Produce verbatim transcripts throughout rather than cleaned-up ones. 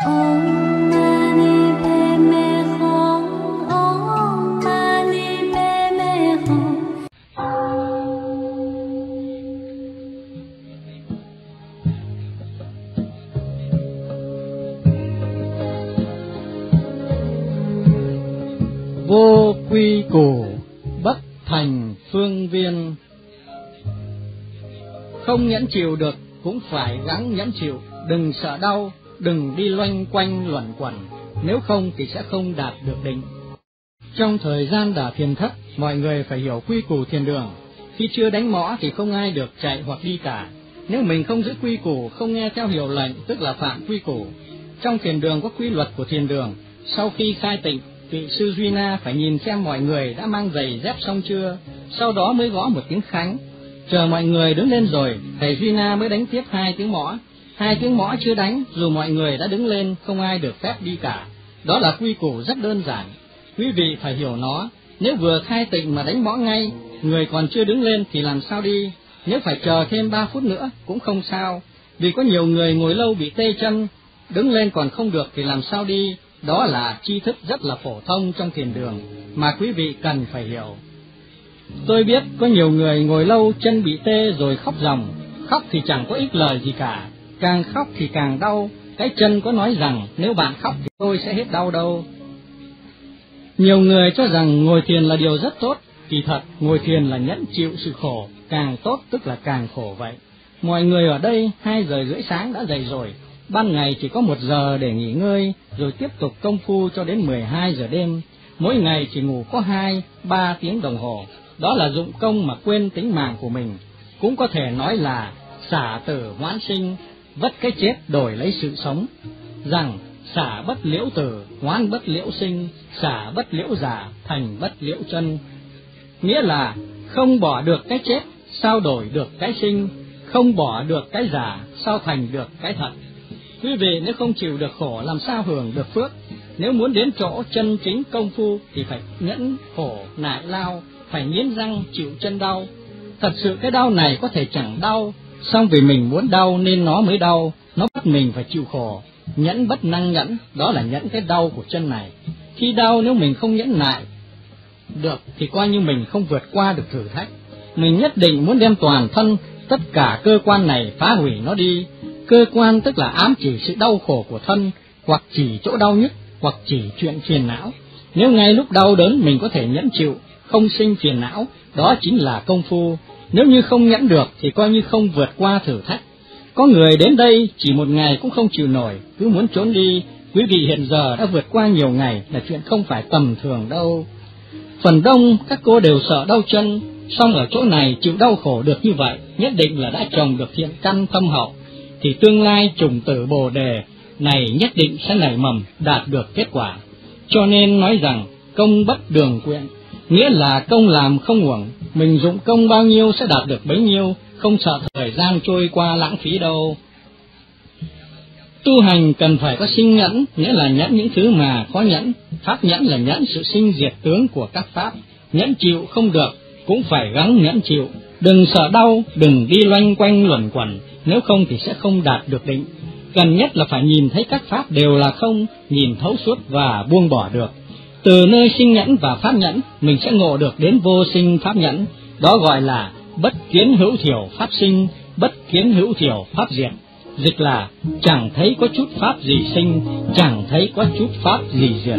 Vô quy củ, bất thành phương viên. Không nhẫn chịu được cũng phải gắng nhẫn chịu, đừng sợ đau, đừng đi loanh quanh luẩn quẩn, nếu không thì sẽ không đạt được định. Trong thời gian đả thiền thất, mọi người phải hiểu quy củ thiền đường. Khi chưa đánh mõ thì không ai được chạy hoặc đi cả. Nếu mình không giữ quy củ, không nghe theo hiệu lệnh, tức là phạm quy củ. Trong thiền đường có quy luật của thiền đường. Sau khi khai tịnh, vị sư Duy Na phải nhìn xem mọi người đã mang giày dép xong chưa, sau đó mới gõ một tiếng khánh. Chờ mọi người đứng lên rồi, thầy Duy Na mới đánh tiếp hai tiếng mõ. Hai tiếng mõ chưa đánh, dù mọi người đã đứng lên, không ai được phép đi cả. Đó là quy củ rất đơn giản. Quý vị phải hiểu nó. Nếu vừa khai tịnh mà đánh mõ ngay, người còn chưa đứng lên thì làm sao đi? Nếu phải chờ thêm ba phút nữa cũng không sao, vì có nhiều người ngồi lâu bị tê chân, đứng lên còn không được thì làm sao đi? Đó là tri thức rất là phổ thông trong thiền đường mà quý vị cần phải hiểu. Tôi biết có nhiều người ngồi lâu chân bị tê rồi khóc ròng. Khóc thì chẳng có ích lời gì cả, càng khóc thì càng đau. Cái chân có nói rằng nếu bạn khóc thì tôi sẽ hết đau đâu. Nhiều người cho rằng ngồi thiền là điều rất tốt, kỳ thật ngồi thiền là nhẫn chịu sự khổ, càng tốt tức là càng khổ vậy. Mọi người ở đây hai giờ rưỡi sáng đã dậy rồi, ban ngày chỉ có một giờ để nghỉ ngơi, rồi tiếp tục công phu cho đến mười hai giờ đêm. Mỗi ngày chỉ ngủ có hai, ba tiếng đồng hồ. Đó là dụng công mà quên tính mạng của mình. Cũng có thể nói là xả tử hoãn sinh, vất cái chết đổi lấy sự sống. Rằng xả bất liễu tử, hoãn bất liễu sinh, xả bất liễu giả, thành bất liễu chân. Nghĩa là không bỏ được cái chết, sao đổi được cái sinh, không bỏ được cái giả, sao thành được cái thật. Quý vị nếu không chịu được khổ làm sao hưởng được phước. Nếu muốn đến chỗ chân chính công phu thì phải nhẫn khổ nại lao, phải nghiến răng chịu chân đau. Thật sự cái đau này có thể chẳng đau, song vì mình muốn đau nên nó mới đau, nó bắt mình phải chịu khổ. Nhẫn bất năng nhẫn, đó là nhẫn cái đau của chân này. Khi đau nếu mình không nhẫn nại được thì coi như mình không vượt qua được thử thách. Mình nhất định muốn đem toàn thân, tất cả cơ quan này phá hủy nó đi. Cơ quan tức là ám chỉ sự đau khổ của thân, hoặc chỉ chỗ đau nhất, hoặc chỉ chuyện phiền não. Nếu ngay lúc đau đớn mình có thể nhẫn chịu, không sinh phiền não, đó chính là công phu. Nếu như không nhẫn được thì coi như không vượt qua thử thách. Có người đến đây chỉ một ngày cũng không chịu nổi, cứ muốn trốn đi. Quý vị hiện giờ đã vượt qua nhiều ngày là chuyện không phải tầm thường đâu. Phần đông các cô đều sợ đau chân, song ở chỗ này chịu đau khổ được như vậy, nhất định là đã trồng được thiện căn thâm hậu, thì tương lai chủng tử Bồ đề này nhất định sẽ nảy mầm, đạt được kết quả. Cho nên nói rằng công bất đường quyện, nghĩa là công làm không uổng, mình dụng công bao nhiêu sẽ đạt được bấy nhiêu, không sợ thời gian trôi qua lãng phí đâu. Tu hành cần phải có sinh nhẫn, nghĩa là nhẫn những thứ mà khó nhẫn. Pháp nhẫn là nhẫn sự sinh diệt tướng của các pháp. Nhẫn chịu không được, cũng phải gắng nhẫn chịu. Đừng sợ đau, đừng đi loanh quanh luẩn quẩn, nếu không thì sẽ không đạt được định. Cần nhất là phải nhìn thấy các pháp đều là không, nhìn thấu suốt và buông bỏ được. Từ nơi sinh nhẫn và pháp nhẫn, mình sẽ ngộ được đến vô sinh pháp nhẫn. Đó gọi là bất kiến hữu thiểu pháp sinh, bất kiến hữu thiểu pháp diệt. Dịch là chẳng thấy có chút pháp gì sinh, chẳng thấy có chút pháp gì diệt.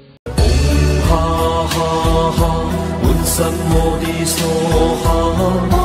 Ha ha ha, Buddha Modi Soha.